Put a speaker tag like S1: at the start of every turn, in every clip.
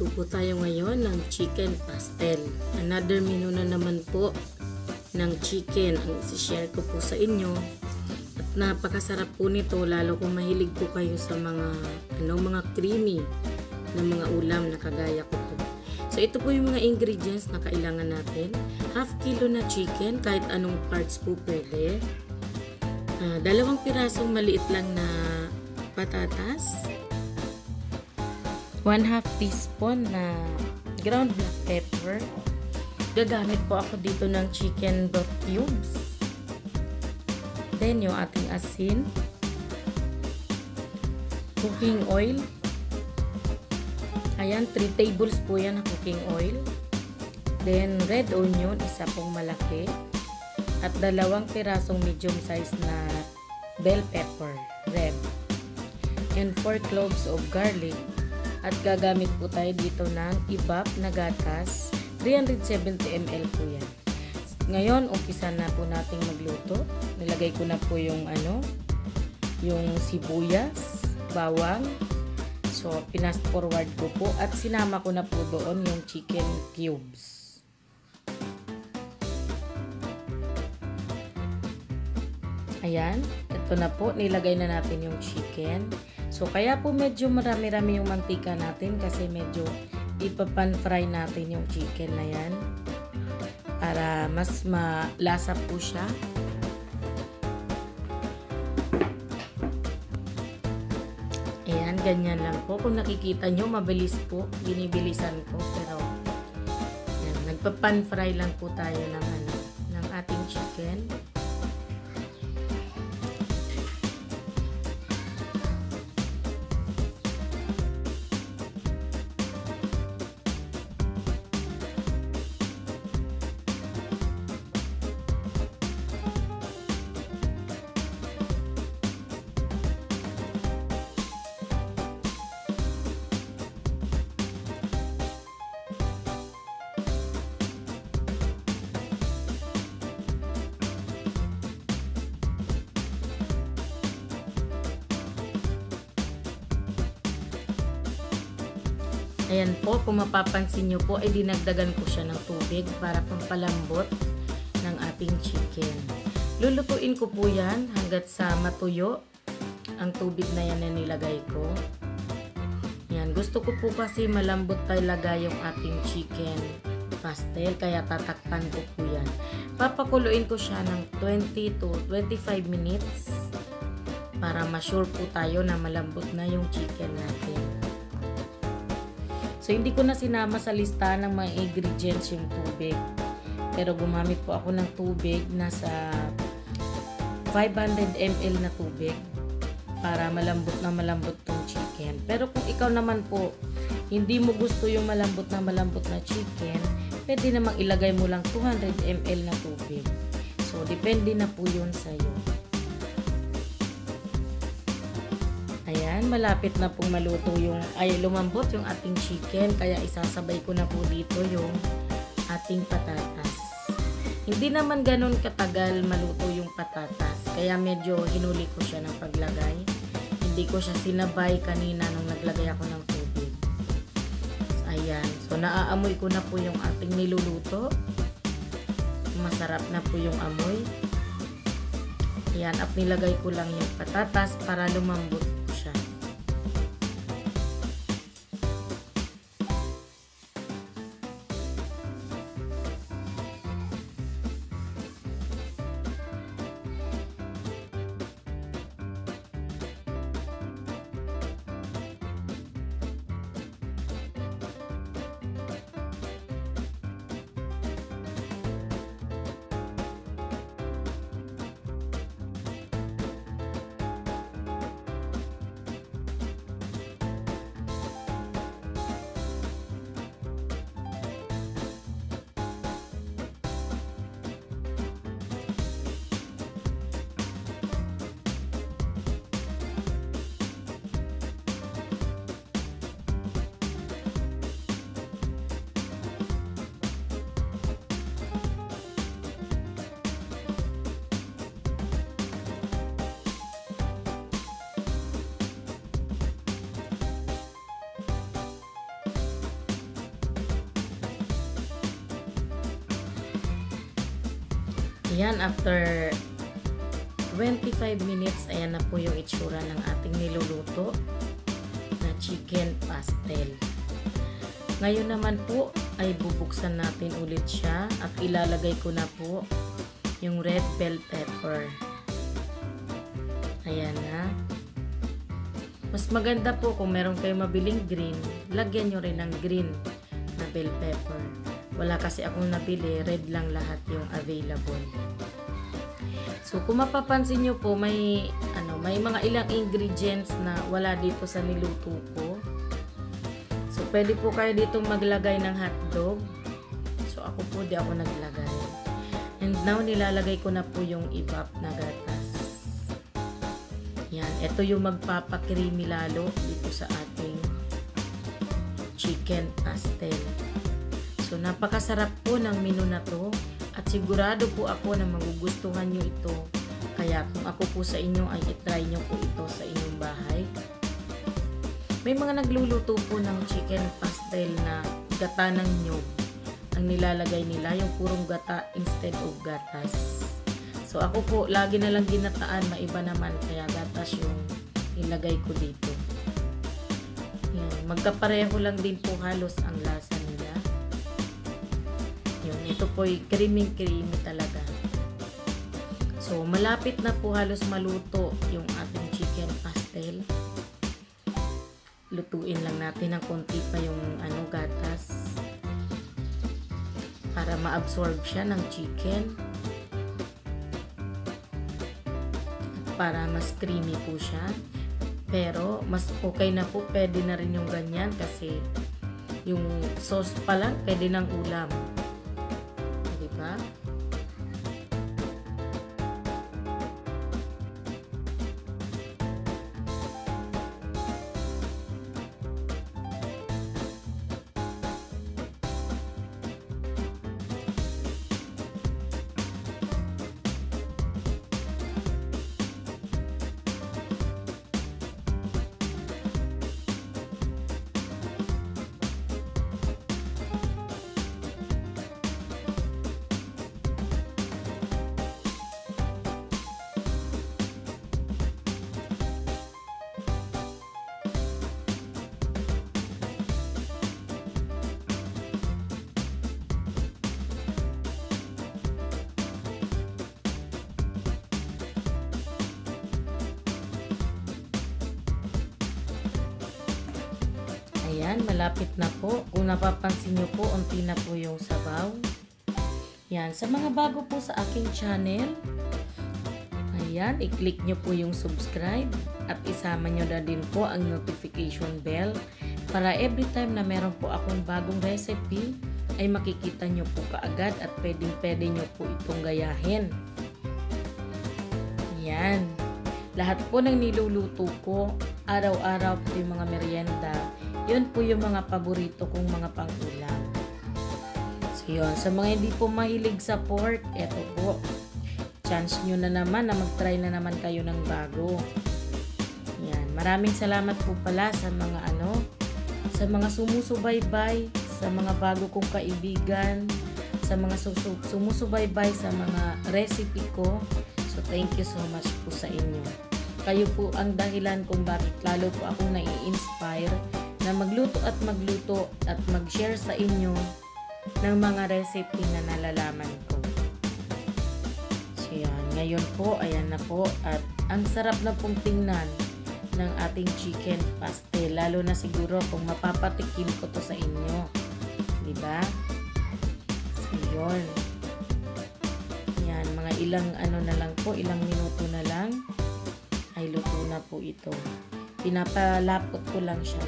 S1: Magluluto po tayo ngayon ng chicken pastel. Another menu na naman po ng chicken ang isi-share ko po sa inyo. At napakasarap po nito lalo kung mahilig po kayo sa mga creamy na mga ulam na kagaya ko po. So ito po yung mga ingredients na kailangan natin. Half kilo na chicken, kahit anong parts po pwede. 2 pirasong maliit lang na patatas. 1/2 teaspoon na ground black pepper. Gagamit po ako dito ng chicken broth cubes. Then yung ating asin. Cooking oil. Ayan, 3 tables po yan na cooking oil. Then red onion, isa pong malaki. At 2 pirasong medium size na bell pepper, red. And 4 cloves of garlic. At gagamit po tayo dito ng ibap na gatas. 370 ml po yan. Ngayon, umpisa na po nating magluto. Nilagay ko na po yung yung sibuyas, bawang. So, pinast forward ko po. At sinama ko na po doon yung chicken cubes. Ayan. Ito na po. Nilagay na natin yung chicken. So, kaya po medyo marami-rami yung mantika natin kasi medyo ipapan-fry natin yung chicken na yan para mas malasa po siya. Ayan, ganyan lang po. Kung nakikita nyo, mabilis po. Binibilisan ko. Pero, ayan, nagpapan-fry lang po tayo ng ating chicken. Ayan po, kung mapapansin nyo po, ay dinagdagan ko siya ng tubig para pampalambot ng ating chicken. Lulutuin ko po yan hanggat sa matuyo ang tubig na yan na nilagay ko. Yan, gusto ko po kasi malambot talaga yung ating chicken pastel, kaya tatakpan ko po yan. Papakuluin ko siya ng 20 to 25 minutes para ma-sure po tayo na malambot na yung chicken natin. So, hindi ko na sinama sa lista ng mga ingredients yung tubig. Pero gumamit po ako ng tubig, nasa 500 ml na tubig para malambot tong chicken. Pero kung ikaw naman po, hindi mo gusto yung malambot na chicken, pwede namang ilagay mo lang 200 ml na tubig. So, depende na po yun sa'yo. Ayan, malapit na pong maluto lumambot yung ating chicken, kaya isasabay ko na po dito yung ating patatas. Hindi naman ganun katagal maluto yung patatas, kaya medyo hinuli ko siya ng paglagay. Hindi ko siya sinabay kanina nung naglagay ako ng tubig. Ayan, so naaamoy ko na po yung ating niluluto. Masarap na po yung amoy. Ayan, at nilagay ko lang yung patatas para lumambot siya. Ayan, after 25 minutes, ayan na po yung itsura ng ating niluluto na chicken pastel. Ngayon naman po ay bubuksan natin ulit siya at ilalagay ko na po yung red bell pepper. Ayan na. Mas maganda po kung meron kayong mabiling green, lagyan nyo rin ng green na bell pepper. Wala kasi akong nabili, red lang lahat yung available. So kung mapapansin nyo po, may mga ilang ingredients na wala dito sa niluto ko. So pwede po kayo dito maglagay ng hotdog. So ako po di ako naglagay. And now nilalagay ko na po yung evap na gatas. Yan, ito yung magpapakreamy lalo dito sa ating chicken pastel. So napakasarap po ng menu na to at sigurado po ako na magugustuhan nyo ito. Kaya kung ako po sa inyo ay itry nyo po ito sa inyong bahay. May mga nagluluto po ng chicken pastel na gata ng nyog. Ang nilalagay nila yung purong gata instead of gatas. So ako po lagi na lang ginataan, maiba naman kaya gatas yung ilagay ko dito. Yan, magkapareho lang din po halos ang lasa nila. Yun, ito po ay creamy talaga. So malapit na po halos maluto yung ating chicken pastel. Lutuin lang natin ng konti pa yung gatas para ma-absorb siya ng chicken. Para mas creamy po siya. Pero mas okay na po, pwede na rin yung ganyan kasi yung sauce pa lang pwede ng ulam. Diba? Ayan, malapit na po. Kung napapansin nyo po, unti na po yung sabaw. Yan, sa mga bago po sa aking channel, ayan, i-click nyo po yung subscribe at isama nyo na din po ang notification bell para every time na meron po akong bagong recipe ay makikita nyo po kaagad at pwede nyo po itong gayahin. Yan. Lahat po ng niluluto ko, araw-araw po yung mga merienda, yun po yung mga paborito kong mga pang-ulam. So yun, sa mga hindi po mahilig sa pork, eto po, chance nyo na naman na mag-try na naman kayo ng bago. Yan, maraming salamat po pala sa mga sa mga sumusubaybay, sa mga bago kong kaibigan, sa mga sumusubaybay sa mga recipe ko. So thank you so much po sa inyo. Kayo po ang dahilan kung bakit lalo po akong nai-inspire na magluto at mag-share sa inyo ng mga recipe na nalalaman ko. So yan, ngayon po, ayan na po at ang sarap na pong tingnan ng ating chicken pastel, lalo na siguro kung mapapatikim ko to sa inyo. Diba? So yun. Yan, mga ilang na lang po, ilang minuto na lang ay luto na po ito. Pinapalapot ko lang siya.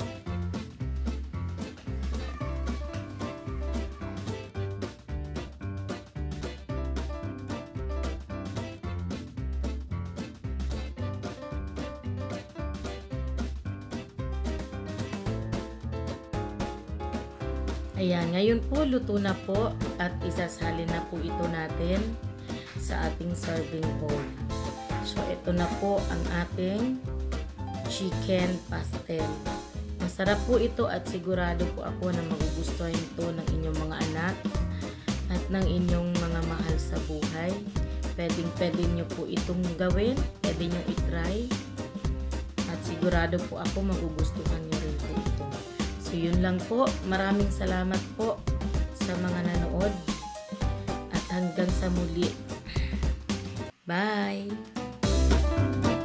S1: Ayan, ngayon po luto na po at isasalin na po ito natin sa ating serving bowl. So ito na po ang ating chicken pastel. Masarap po ito at sigurado po ako na magugustuhan ito ng inyong mga anak at ng inyong mga mahal sa buhay. Pwede nyo po itong gawin, pwede nyo itry. At sigurado po ako magugustuhan nyo rin po ito. So yun lang po. Maraming salamat po sa mga nanood. At hanggang sa muli. Bye!